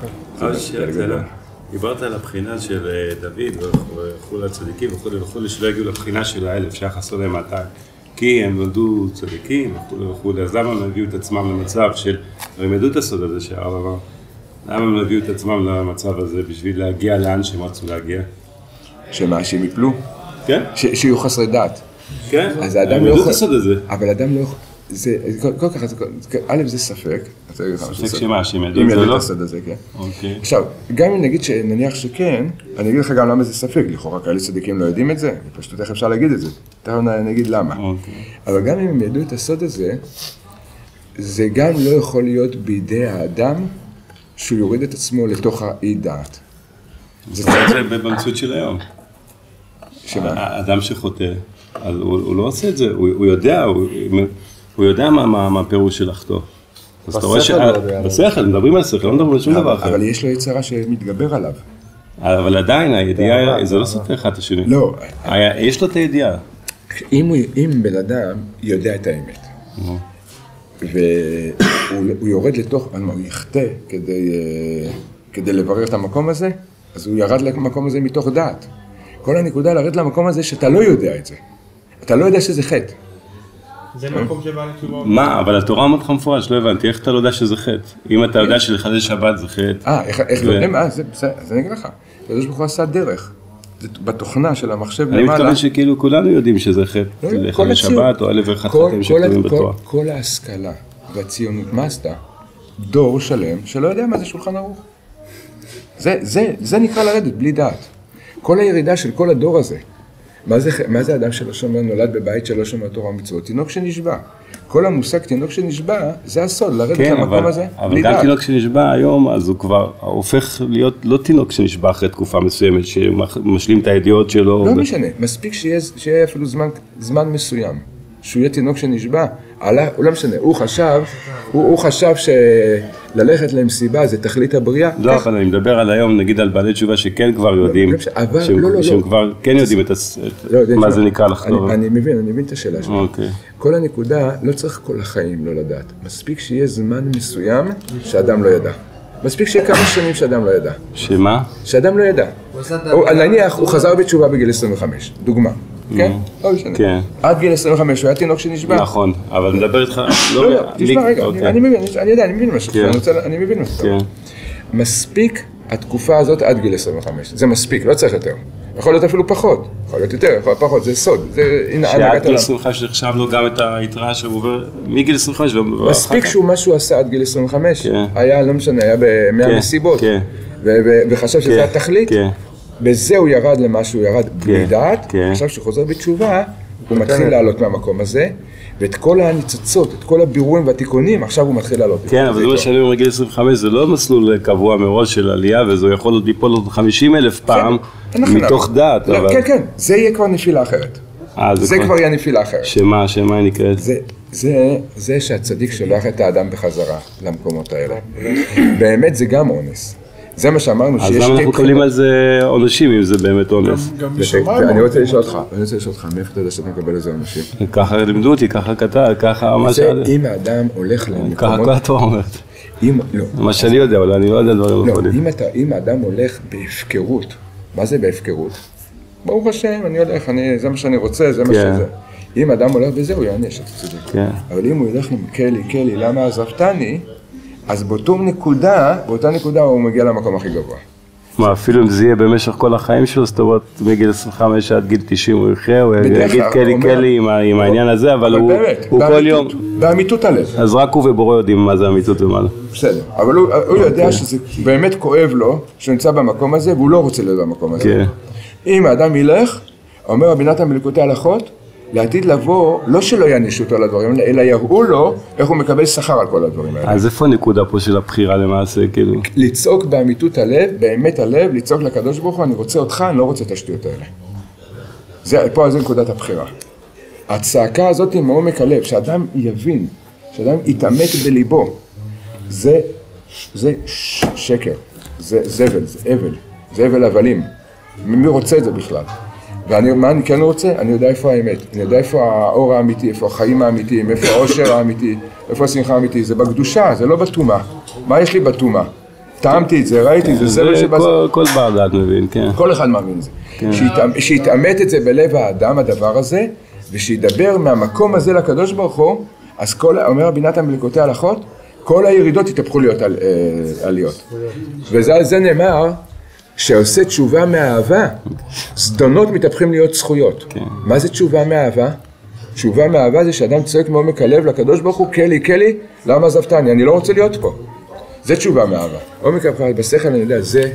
דיברת על הבחינה של דוד וכו' לצדיקים וכו' שלא הגיעו לבחינה של האלף שחסו להם 200 כי הם נולדו צדיקים וכו' אז למה הם הביאו את עצמם למצב של, הם ידעו את הסוד הזה שהרב אמר, למה הם הביאו את עצמם למצב הזה בשביל להגיע לאן שהם רצו להגיע? שמה, שהם יפלו? כן. שיהיו חסרי דעת. כן, הם ידעו את הסוד הזה. אבל אדם לא יכול, זה כל כך, א' זה ספק. ספק שמה, שהם ידעו את זה לא? אם ידעו את הסוד הזה, כן. אוקיי. עכשיו, גם אם נגיד שנניח שכן, אני אגיד לך גם למה זה ספק, לכאורה כאלה צדיקים לא יודעים את זה, פשוט איך אפשר להגיד את זה, תכף נגיד למה. אבל גם אם הם ידעו את הסוד הזה, זה גם לא יכול להיות בידי האדם שהוא יוריד את עצמו לתוך האי דעת. זה במציאות של היום. שמה? האדם שחוטא, אז הוא לא עושה את זה, הוא יודע מה הפירוש של לחטוא. בשכל, מדברים על שכל, לא מדברים על שום דבר אחר. אבל יש לו יצרה שמתגבר עליו. אבל עדיין הידיעה, זה לא סותר אחד את השני. לא. יש לו את הידיעה. אם בן אדם יודע את האמת, והוא יורד לתוך, הוא יחטא כדי לברר את המקום הזה, אז הוא ירד למקום הזה מתוך דעת. כל הנקודה לרדת למקום הזה שאתה לא יודע את זה. אתה לא יודע שזה חטא. זה מקום שבא לתשובה. מה? אבל התורה מאוד מפורש, לא הבנתי. איך אתה לא יודע שזה חטא? אם אתה יודע שלחדש שבת זה חטא. איך לא? אז אני אגיד לך. הקדוש ברוך הוא עשה דרך. בתוכנה של המחשב למעלה. אני מתכוון שכאילו כולנו יודעים שזה חטא. לחדש שבת או 1001 חטאים שכתובים בתורה. כל ההשכלה והציונות, מה עשתה? דור שלם שלא יודע מה זה שולחן ערוך. זה נקרא לרדת בלי דעת. כל הירידה של כל הדור הזה, מה זה אדם שלא שומע, נולד בבית שלא שומע תורה ומצוות? תינוק שנשבע. כל המושג תינוק שנשבע, זה הסוד, לרדת למקום הזה, אבל גם תינוק שנשבע היום, אז הוא כבר הופך להיות לא תינוק שנשבע אחרי תקופה מסוימת, שמשלים את הידיעות שלו. לא משנה, מספיק שיהיה אפילו זמן מסוים, שהוא יהיה תינוק שנשבע, הוא לא משנה, הוא חשב שללכת למסיבה זה תכלית הבריאה. לא, אבל אני מדבר על היום, נגיד על בעלי תשובה שכן כבר יודעים, שהם כבר כן יודעים מה זה נקרא לחתור. אני מבין את השאלה שלך. כל הנקודה, לא צריך כל החיים לא לדעת. מספיק שיהיה זמן מסוים שאדם לא ידע. מספיק שיהיה כמה שנים שאדם לא ידע. שמה? שאדם לא ידע. נניח, הוא חזר בתשובה בגיל 25, דוגמה. כן? לא משנה. כן. עד גיל 25 הוא היה תינוק שנשבע. נכון, אבל מדבר איתך... לא, תשמע רגע, אני מבין משהו. אני מבין משהו. מספיק התקופה הזאת עד גיל 25. זה מספיק, לא צריך יותר. יכול להיות אפילו פחות. יכול להיות יותר, יכול להיות פחות, זה סוד. שעד גיל 25 שנחשב לו גם את היתרה שהוא עובר מגיל 25. מספיק שהוא משהו עשה עד גיל 25. היה, לא משנה, היה ב100 מסיבות. וחשב שזה התכלית. בזה הוא ירד למה שהוא ירד בלי דעת, עכשיו שהוא חוזר בתשובה, הוא מתחיל לעלות מהמקום הזה, ואת כל הניצוצות, את כל הבירורים והתיקונים, עכשיו הוא מתחיל לעלות. כן, אבל זה מה שאני אומר, מגיל 25, זה לא מסלול קבוע מראש של עלייה, וזה יכול להיות ליפול עוד 50,000 פעם, מתוך דעת. כן, כן, זה יהיה כבר נפילה אחרת. זה כבר יהיה נפילה אחרת. שמה היא נקראת? זה שהצדיק שולח את האדם בחזרה למקומות האלה. באמת זה גם אונס. זה מה שאמרנו שיש... אז למה אנחנו קובלים על זה עונשים, אם זה באמת אונס? ואני רוצה לשאול אותך, מאיפה אתה יודע שאתה מקבל על זה עונשים? ככה לימדו אותי, ככה כתב, ככה מה שעד... אם האדם הולך למקומות... ככה כל התורה אומרת. מה שאני יודע, אבל אני לא יודע דברים אחרים. אם האדם הולך בהפקרות, מה זה בהפקרות? ברוך השם, אני הולך, זה מה שאני רוצה, זה מה שזה. אם האדם הולך בזה, הוא יענש, אתה צודק. אבל אם הוא ילך עם קלי, למה עזבתני? אז באותה נקודה הוא מגיע למקום הכי גבוה. מה, אפילו אם זה יהיה במשך כל החיים שלו, זאת אומרת, מגיל 25 עד גיל 90 הוא יחיה, הוא יגיד קלי עם העניין הזה, אבל הוא כל יום... באמיתות הלב. אז רק הוא ובורא יודעים מה זה אמיתות ומה לא. בסדר, אבל הוא יודע שזה באמת כואב לו, שהוא נמצא במקום הזה, והוא לא רוצה להיות במקום הזה. אם האדם ילך, אומר רבי נתן מליקוטי הלכות, לעתיד לבוא, לא שלא יענישו אותו על הדברים, אלא יראו לו איך הוא מקבל שכר על כל הדברים האלה. אז איפה הנקודה פה של הבחירה למעשה, כאילו? לצעוק באמיתות הלב, באמת הלב, לצעוק לקדוש ברוך הוא, אני רוצה אותך, אני לא רוצה את השטויות האלה. פה זה נקודת הבחירה. הצעקה הזאת היא מעומק הלב, שאדם יבין, שאדם יתעמק בליבו, זה שקר, זה זבל, זה אבל הבלים. מי רוצה את זה בכלל? ומה אני כן רוצה? אני יודע איפה האמת, אני יודע איפה האור האמיתי, איפה החיים האמיתיים, איפה העושר האמיתי, איפה השמחה האמיתי, זה בקדושה, זה לא בטומאה. מה יש לי בטומאה? טעמתי את זה, ראיתי את זה, זה מה שבא... כל בר דעת מבין, כן. כל אחד מאמין את זה. שיתאמת את זה בלב האדם, הדבר הזה, ושידבר מהמקום הזה לקדוש ברוך הוא, אז אומר רבי נתן בליקוטי הלכות, כל הירידות יתהפכו להיות עליות. וזה נאמר, שעושה תשובה מאהבה, זדונות מתהפכים להיות זכויות. מה זה תשובה מאהבה? תשובה מאהבה זה שאדם צועק מעומק הלב לקדוש ברוך הוא, קלי, למה עזבתני? אני לא רוצה להיות פה. זה תשובה מאהבה. עומק הלב, בשכל אני יודע, זה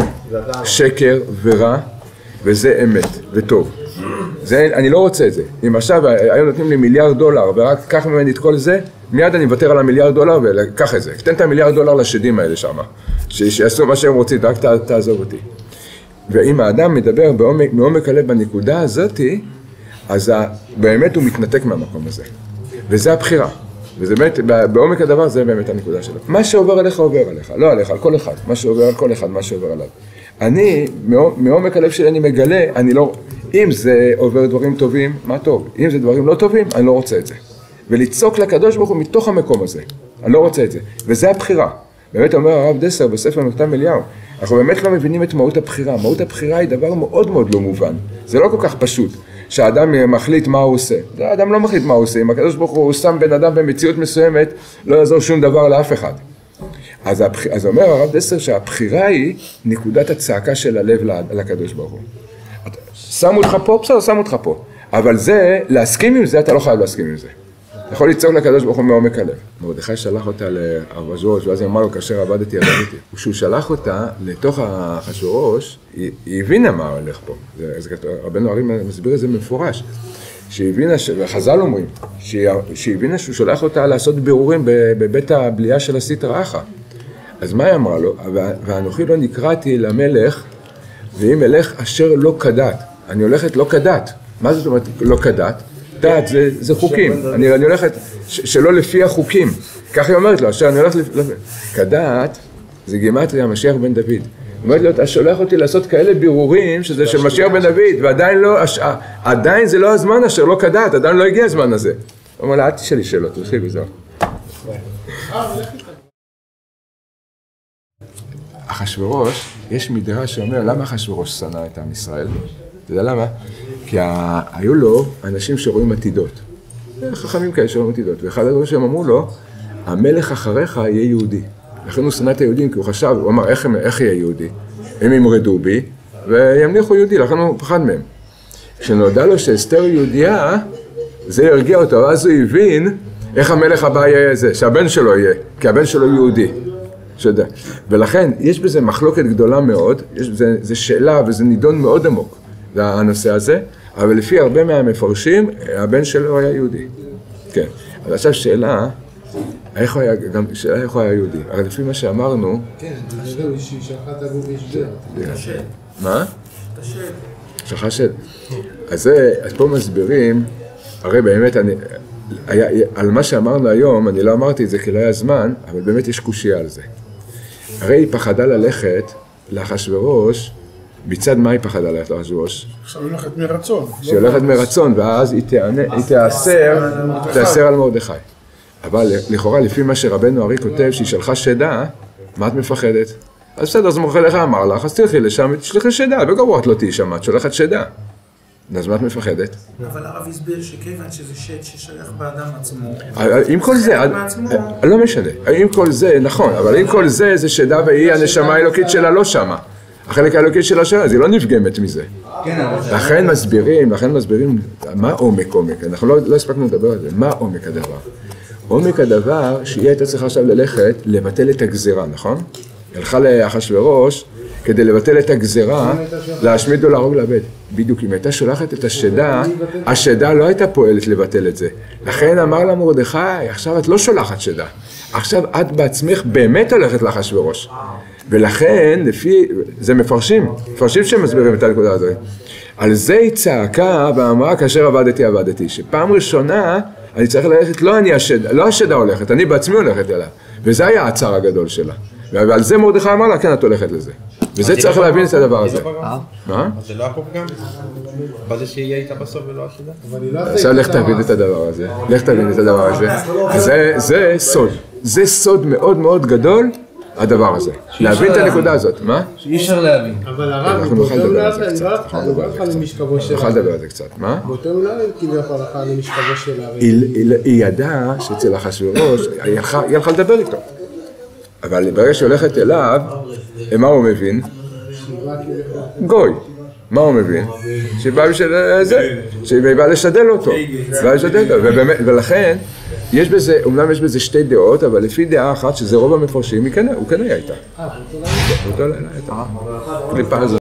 שקר ורע, וזה אמת וטוב. אני לא רוצה את זה. אם עכשיו היום נותנים לי $1,000,000 ורק קח ממני את כל זה, מיד אני מוותר על $1,000,000 ולקח את זה. תן את $1,000,000 לשדים האלה שם. שיעשו מה שהם רוצים, רק תעזוב אותי. ואם האדם מדבר מעומק הלב בנקודה הזאת, אז באמת הוא מתנתק מהמקום הזה. וזה הבחירה. וזה באמת, בעומק הדבר זה באמת הנקודה שלו. מה שעובר עליך עובר עליך, לא עליך, על כל אחד. מה שעובר על כל אחד, מה שעובר עליו. אני, מעומק הלב שלי אני מגלה, אני לא, אם זה עובר דברים טובים, מה טוב? אם זה דברים לא טובים, אני לא רוצה את זה. ולצעוק לקדוש ברוך הוא מתוך המקום הזה. אני לא רוצה את זה. וזה הבחירה. באמת אומר הרב דסר בספר מכתב אליהו, אנחנו באמת לא מבינים את מהות הבחירה. מהות הבחירה היא דבר מאוד מאוד לא מובן. זה לא כל כך פשוט. שהאדם מחליט מה הוא עושה. האדם לא מחליט מה הוא עושה. אם הקדוש ברוך הוא שם בן אדם במציאות מסוימת, לא יעזור שום דבר לאף אחד. אז אומר הרב דסר שהבחירה היא נקודת הצעקה של הלב לקדוש ברוך הוא. שמו אותך פה, בסדר, שמו אותך פה. אבל זה, להסכים עם זה, אתה לא חייב להסכים עם זה. אתה יכול לצעוק לקדוש ברוך הוא מעומק הלב. מרדכי שלח אותה לאחשוורוש, ואז היא אמרה לו, כאשר עבדתי. כשהוא שלח אותה לתוך אחשוורוש, היא הבינה מה הולך פה. רבנו הרי מסביר את זה מפורש. שהיא הבינה, וחז"ל אומרים, שהיא הבינה שהוא שולח אותה לעשות בירורים בבית הבליעה של הסטרא אחרא. אז מה היא אמרה לו? ואנוכי לא נקראתי למלך, ואם אלך אשר לא כדת. אני הולכת לא כדת. מה זאת אומרת לא כדת? דת זה חוקים. אני הולכת שלא לפי החוקים. כך היא אומרת לו, אשר אני הולכת כדת, זה גימטריה משיח בן דוד. אומרת לו, אתה שולח אותי לעשות כאלה בירורים שזה של משיח בן דוד, ועדיין לא, עדיין זה לא הזמן אשר לא כדת, עדיין לא הגיע הזמן הזה. הוא אומר לה, אל תשאלי שאלות, תלכי וזהו. אחשוורוש, יש מדרש שאומר, למה אחשוורוש שנא את עם ישראל? אתה יודע למה? כי היו לו אנשים שרואים עתידות. חכמים כאלה שרואים עתידות. ואחד הדברים שהם אמרו לו, המלך אחריך יהיה יהודי. לכן הוא שנא את היהודים, כי הוא חשב, הוא אמר, איך יהיה יהודי? הם ימרדו בי, וימליכו יהודי, לכן הוא פחד מהם. כשנודע לו שאסתר יהודייה, זה ירגיע אותו, אז הוא הבין איך המלך הבא יהיה זה, שהבן שלו יהיה, כי הבן שלו יהודי. שדע. ולכן, יש בזה מחלוקת גדולה מאוד, זה שאלה וזה נידון מאוד עמוק, זה הנושא הזה, אבל לפי הרבה מהמפרשים, הבן שלו היה יהודי. כן. אז עכשיו שאלה, איך הוא היה יהודי? הרי לפי מה שאמרנו... כן, זהו, שחט אבו וישגר. תשד. מה? תשד. שחשד. אז פה מסבירים, הרי באמת, על מה שאמרנו היום, אני לא אמרתי את זה כי לא היה זמן, אבל באמת יש קושיה על זה. הרי היא פחדה ללכת לאחשוורוש, מצד מה היא פחדה ללכת לאחשוורוש? עכשיו היא הולכת מרצון. שהיא הולכת מרצון, ואז היא תאסר על מרדכי. אבל לכאורה, לפי מה שרבנו ארי כותב, שהיא שלחה שדה, מה את מפחדת? אז בסדר, אז מרדכי אמר לך, אז תלכי לשם ותשלחי שדה, בגבוה את לא תהיי שם, את שולחת שדה. אז מה את מפחדת? אבל הרב הסביר שכיוון שזה שד ששייך באדם עצמו. עם כל זה, לא משנה. עם כל זה, נכון, אבל עם כל זה, זה שדה והיא הנשמה האלוקית שלה לא שמה. החלק האלוקית שלה שלה, אז היא לא נפגמת מזה. לכן מסבירים, מה עומק. אנחנו לא הספקנו לדבר על זה. מה עומק הדבר? עומק הדבר שהיא הייתה צריכה עכשיו ללכת, לבטל את הגזירה, נכון? היא הלכה לאחשוורוש כדי לבטל את הגזירה, להשמיד או להרוג לאבד. בדיוק, אם הייתה שולחת את השדה, השדה לא הייתה פועלת לבטל את זה. לכן אמר לה מרדכי, עכשיו את לא שולחת שדה. עכשיו את בעצמך באמת הולכת לאחשוורוש. ולכן, זה מפרשים שמסבירים את הנקודה הזאת. על זה היא צעקה ואמרה, כאשר עבדתי. שפעם ראשונה, אני צריך ללכת, לא השדה הולכת, אני בעצמי הולכת אליו. וזה היה הצער הגדול שלה. ועל זה מרדכי אמר לה, כן, את הולכת לזה. וזה צריך להבין את הדבר הזה. מה? אז זה לא הפופגם? בזה שיהיה איתה בסוף ולא השדה? עכשיו לך תבין את הדבר הזה. זה סוד. זה סוד מאוד מאוד גדול, הדבר הזה. להבין את הנקודה הזאת, מה? אי אפשר להבין. אבל הרב, אנחנו נוכל באותו לדבר על זה מילה, קצת. אני לא אוכל למשכבו של נוכל הארי. לדבר על זה קצת, מה? באותו מילה, כביכול הלכה למשכבו של הארי. היא ידעה שאצל אחשוורוש, היא הלכה לדבר איתו. אבל ברגע שהיא הולכת אליו, מה הוא מבין? גוי. מה הוא מבין? שהיא באה בשביל זה, שהיא באה לשדל אותו. ולכן, יש בזה, אומנם יש בזה שתי דעות, אבל לפי דעה אחת, שזה רוב המפרשים, הוא כן היה איתה. באותו לילה הייתה. קליפה הזאת.